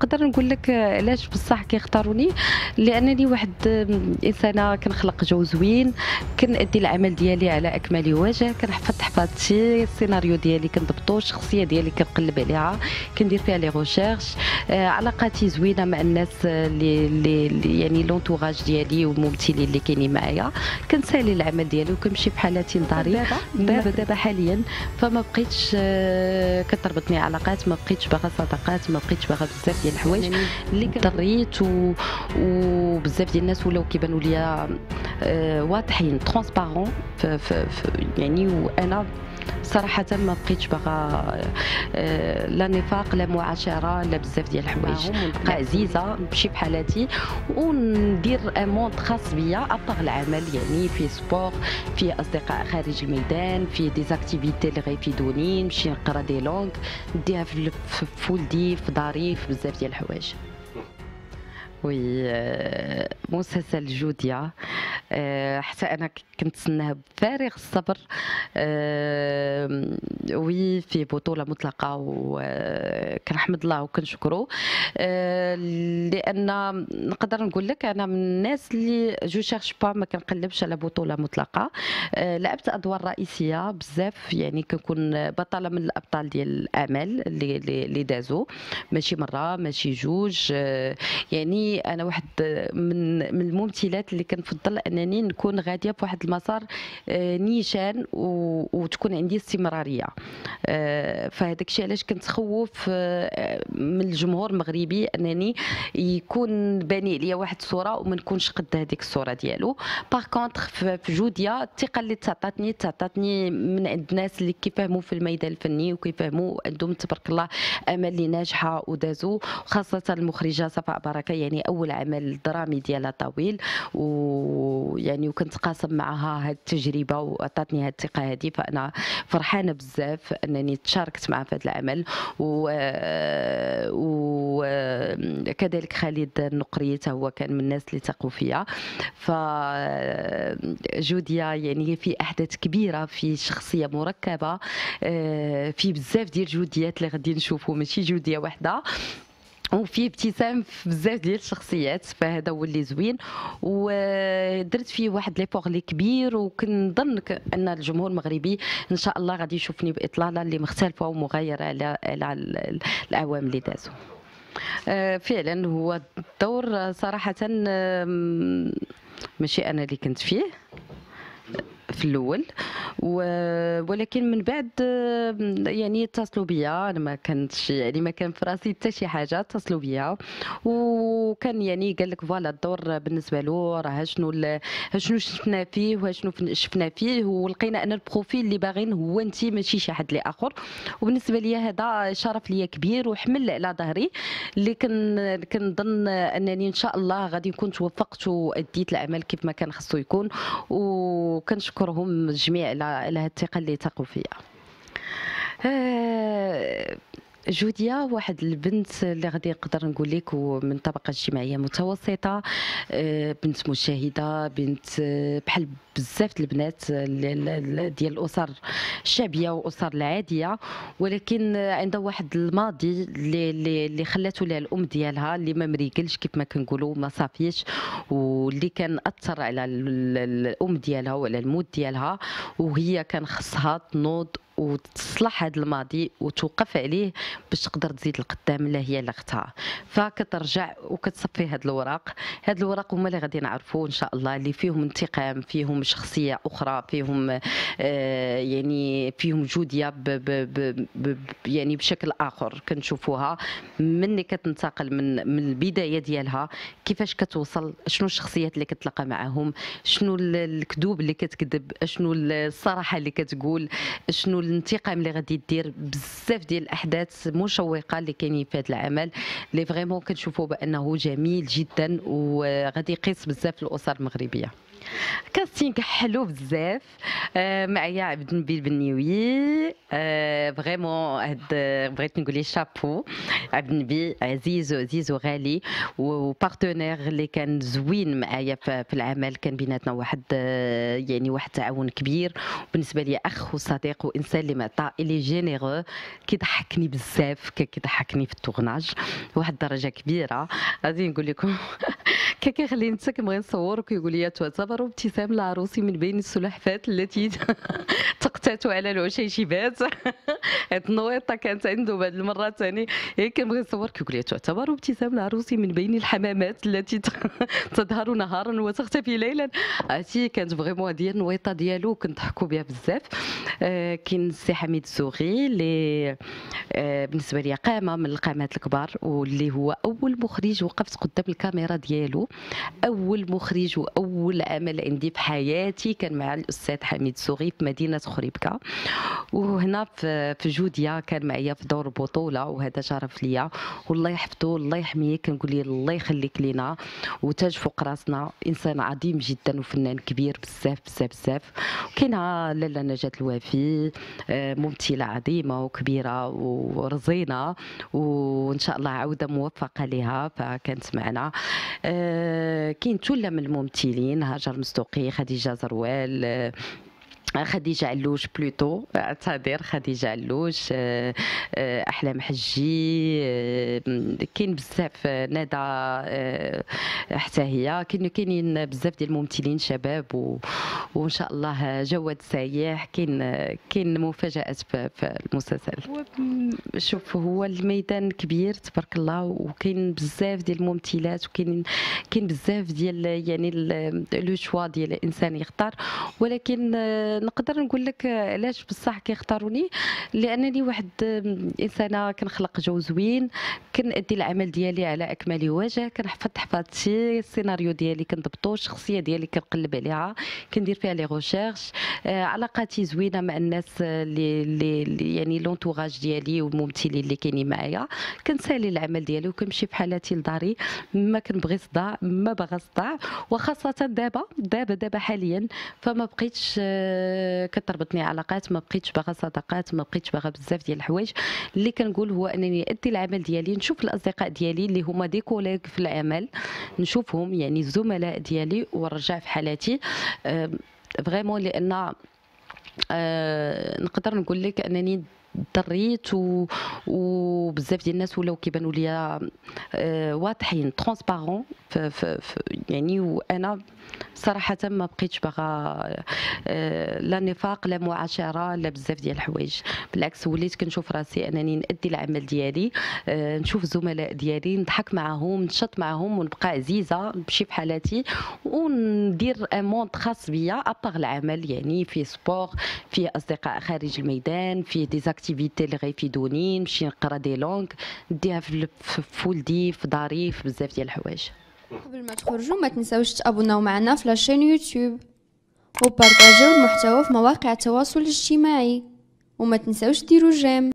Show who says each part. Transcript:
Speaker 1: نقدر نقول لك علاش بصح كيختاروني، لانني واحد انسانه كنخلق جو زوين، كنأدي العمل ديالي على اكمل وجه، كنحفظ حفاظتي، السيناريو ديالي كنضبطو، الشخصيه ديالي كنقلب عليها، كندير فيها لي ريشيرش، علاقاتي زوينه مع الناس اللي يعني لونتوراج ديالي والممثلين اللي كاينين معايا، كنسالي العمل ديالي وكنمشي بحالتي لداري. دابا حاليا فما بقيتش كتربطني علاقات، ما بقيتش باغا صداقات، ما بقيتش باغا بزاف ديال الحوايج اللي كضريت وبزاف ديال الناس ولاو كيبانوا ليا واضحين ترونسبارون يعني. وانا صراحة ما بقيتش باغا لا نفاق لا معاشرة لا بزاف ديال الحوايج، نبقى عزيزة نمشي بحالاتي وندير ان موند خاص بيا ابار العمل، يعني في سبور، في اصدقاء خارج الميدان، في دي زاكتيفيتي اللي غيفيدوني، نمشي نقرا دي لونغ نديها في فولدي في داري في بزاف ديال الحوايج. وي مسلسل جوديا حتى انا كنتسناه بفارغ الصبر. وي في بطوله مطلقه وكنحمد الله وكنشكره، لان نقدر نقول لك انا من الناس اللي جو شيرش با ما كنقلبش على بطوله مطلقه. لعبت ادوار رئيسيه بزاف، يعني كنكون بطله من الابطال ديال الاعمال اللي دازوا، ماشي مره ماشي جوج. يعني انا واحد من الممثلات اللي كنفضل انني نكون غاديه بواحد المسار نيشان وتكون عندي استمراريه. فهذاك الشيء علاش كنت خوف من الجمهور المغربي انني يكون باني عليا واحد الصوره وما نكونش قد هذيك الصوره ديالو. باغ كونطخ في جوديا الثقه اللي تعطاتني من عند الناس اللي كيفهموا في الميدان الفني وكيفهموا عندهم تبارك الله امل اللي ناجحه ودازوا، خاصه المخرجه صفاء بركه، يعني اول عمل درامي ديالها طويل، ويعني وكنت قاسم معها هذه التجربه وعطاتني هذه الثقه هذه، فانا فرحانه بزاف انني تشاركت معها في هذا العمل. وكذلك خالد النقري هو كان من الناس اللي ثقوا فيا. فجوديا يعني في احداث كبيره، في شخصيه مركبه، في بزاف ديال جوديات اللي غادي نشوفوا، ماشي جوديه واحده، وفي ابتسام في بزاف ديال الشخصيات، فهذا هو اللي زوين. ودرت فيه واحد ليفور اللي كبير، وكنظن ان الجمهور المغربي ان شاء الله غادي يشوفني باطلاله اللي مختلفه ومغايره على الاعوام اللي دازوا. فعلا هو الدور صراحه ماشي انا اللي كنت فيه في الاول، ولكن من بعد يعني اتصلوا بيا، انا ما كانتش يعني ما كان في راسي حتى شي حاجه، اتصلوا بيا وكان يعني قال لك فوالا الدور بالنسبه له راه شنو شفنا فيه وشنو شفنا فيه، ولقينا ان البروفيل اللي باغين هو انت ماشي شي حد اخر. وبالنسبه لي هذا شرف ليا كبير وحمل على ظهري، اللي كنظن انني ان شاء الله غادي نكون توفقت واديت العمل كيف ما كان خصو يكون، وكنشكرهم الجميع على هذه الثقه اللي ثقوا فيا. جوديا واحد البنت اللي غادي نقدر نقول لك من طبقه اجتماعيه متوسطه، بنت مجتهده، بنت بحال بزاف البنات ديال الاسر الشعبيه والاسر العاديه، ولكن عندها واحد الماضي اللي خلاته لها الام ديالها اللي ما مريقلش كيف ما كنقولوا، ما صافيش، واللي كان اثر على الام ديالها وعلى المود ديالها، وهي كان خصها تنوض وتصلح هذا الماضي وتوقف عليه باش تقدر تزيد لقدام اللي هي اللي اختها. فكترجع وكتصفي هاد الوراق، هاد الوراق هما اللي غادي نعرفوا ان شاء الله، اللي فيهم انتقام، فيهم شخصيه اخرى، فيهم يعني فيهم جوديا يعني بشكل اخر كنشوفوها مني كتنتقل من البدايه ديالها، كيفاش كتوصل، شنو الشخصيات اللي كتلقى معاهم، شنو الكذوب اللي كتكذب، شنو الصراحه اللي كتقول، شنو الانتقام اللي غادي دير. بزاف ديال الاحداث مشوقه اللي كاينين في هذا العمل اللي فريمون كنشوفوا بانه جميل جدا وغادي يقيس بزاف الاسر المغربيه. كاستينغ حلو بزاف. معايا عبد النبيل بنيوي. فريمون هاد بغيت نقول ليه شابو. عبد النبي عزيز وغالي وبارتنير اللي كان زوين معايا في العمل. كان بيناتنا واحد يعني واحد التعاون كبير. بالنسبه لي اخ وصديق وانسان اللي معطاء اللي جينيرو. كيضحكني بزاف، كيضحكني في التورناج واحد الدرجه كبيره. غادي نقول لكم كيخليني حتى كنبغي نصور وكيقول لي تعتبر ابتسام العروس من بين السلحفات التي تقتات على العشيشبات. هاد النويطه كانت عنده بعض المرات ثاني كنبغي نصور كيقول لي تعتبر ابتسام العروس من بين الحمامات التي تظهر نهارا وتختفي ليلا. عرفتي كانت فريمون هذه النويطه ديالو كنضحكوا بها بزاف. كاين السي حميد الزوغي اللي بالنسبه لي قامه من القامات الكبار، واللي هو اول مخرج وقفت قدام الكاميرا ديالو. اول مخرج واول عمل عندي في حياتي كان مع الاستاذ حميد الزوغي في مدينه خريبكه، وهنا في جوديا كان معايا في دور بطوله، وهذا شرف ليا والله يحفظه الله يحميه. كنقول ليه الله يخليك لينا وتاج فوق راسنا. انسان عظيم جدا وفنان كبير بزاف بزاف بزاف. كاينه لاله نجاة الوافي، ممثله عظيمه وكبيره ورزينه، وان شاء الله عوده موفقه لها فكانت معنا. كاين ثله من الممثلين، هاجر مصدوقي، خديجه زروال، خديجه علوش بلوتو، اعتذر خديجه علوش، احلام حجي، كاين بزاف، ندى حتى هي. كاينين بزاف ديال الممثلين شباب وان شاء الله جواد سايح. كاين مفاجات في المسلسل. شوف هو الميدان كبير تبارك الله، وكاين بزاف ديال الممثلات، وكاين بزاف ديال يعني لو شوا ديال الانسان يختار. ولكن نقدر نقول لك علاش بصح كيختاروني، لانني واحد انسانه كنخلق جو زوين، كنأدي العمل ديالي على اكمل وجه، كنحفظ حفاظتي، السيناريو ديالي كنضبطو، الشخصيه ديالي كنقلب عليها، كندير فيها لي ريشيرش، علاقاتي زوينه مع الناس اللي يعني لونتوراج ديالي والممثلين اللي كاينين معايا. كنسالي العمل ديالي وكنمشي بحالاتي لداري، ما كنبغي صداع، ما باغا صداع. وخاصه دابا حاليا فما بقيتش كتربطني علاقات، ما بقيتش باغا صداقات، ما بقيتش باغا بزاف ديال الحوايج. اللي كنقول هو انني ادي العمل ديالي، نشوف الاصدقاء ديالي اللي هما دي كوليغ في العمل، نشوفهم يعني الزملاء ديالي ونرجع في حالاتي فريمون. لان نقدر نقول لك انني ضريت وبزاف ديال الناس ولاو كيبانوا ليا واضحين ترونسبارون يعني. وانا صراحه ما بقيتش باغا لا نفاق لا معاشره لا بزاف ديال الحوايج. بالعكس وليت كنشوف راسي انني نادي العمل ديالي، نشوف الزملاء ديالي، نضحك معاهم، نشط معاهم، ونبقى عزيزه، نمشي في حالاتي وندير ان موند خاص بيا ابار العمل. يعني فيه سبور، فيه اصدقاء خارج الميدان، فيه دي اكتيفيتي اللي غيفيدوني، نمشي نقرا دي لونغ نديها في ولدي في داري، في بزاف ديال الحوايج.
Speaker 2: قبل ما تخرجوا ما تنساوش تابوناو معنا في لاشين يوتيوب وبارطاجيو المحتوى في مواقع التواصل الاجتماعي، وما تنساوش ديروا جيم.